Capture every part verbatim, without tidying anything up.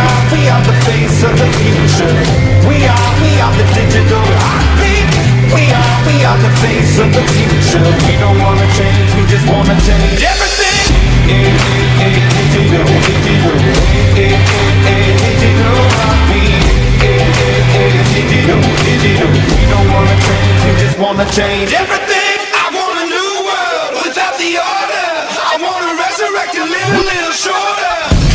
are, we are the face of the future. We are, we are the digital heartbeat. We are, we are the face of the future. We don't wanna change, we just wanna change everything. Eh, eh, eh, digital, digital. Eh, eh, eh, digital heartbeat. Eh, eh, eh, digital, digital. We don't wanna change, we just wanna change everything. I want a new world without the order. I wanna resurrect and live a little shorter.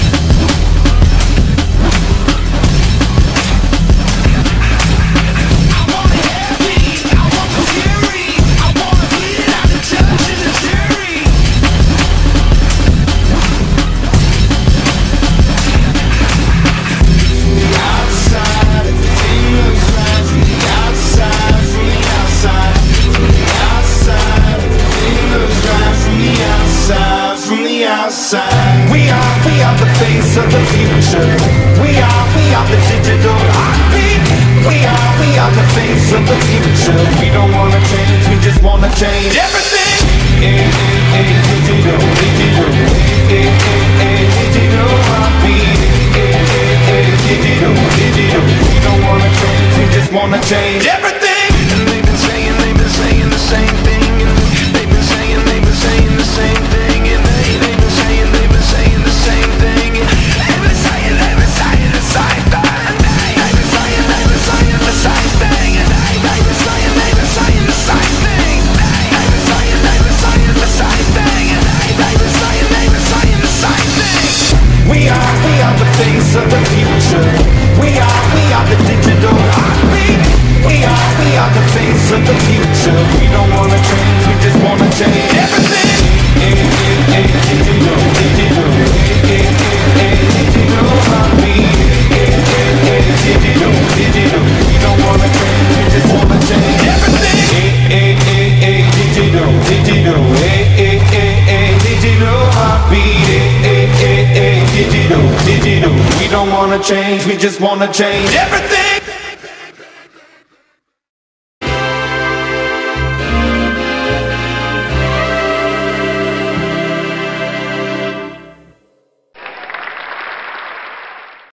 We are, we are the face of the future. We are, we are the digital heartbeat. We are, we are the face of the future. We don't wanna change, we just wanna change everything. Eh, eh, eh, digital, digital. Eh, eh, eh, digital heartbeat. Eh, eh, eh, digital, digital. We don't wanna change, we just wanna change everything. And they've been saying, they've been saying the same thing. And they've been saying, they've been saying the same thing. And they, they've been saying, they've been saying the same thing. They've been saying, they've been saying the same thing. They've been saying, they've been saying the same thing. And they, they've been saying, they've been saying the same thing. They've been saying, they've been saying the same thing. And they, they've been saying, they've been saying the same thing. We are, we are the face of the future. We are, we are the digital heartbeat. We are, we are the face of the future. We don't wanna change, we just wanna change everything. Eh, eh, eh, digital, digital. Eh, eh, eh, digital heartbeat. Eh, eh, eh, digital, digital. We don't wanna change, we just wanna change everything. Eh, eh, eh, eh, digital, digital. Eh, eh, eh, eh, digital heartbeat. Eh, eh, eh, eh, digital, digital. We don't wanna change, we just wanna change everything.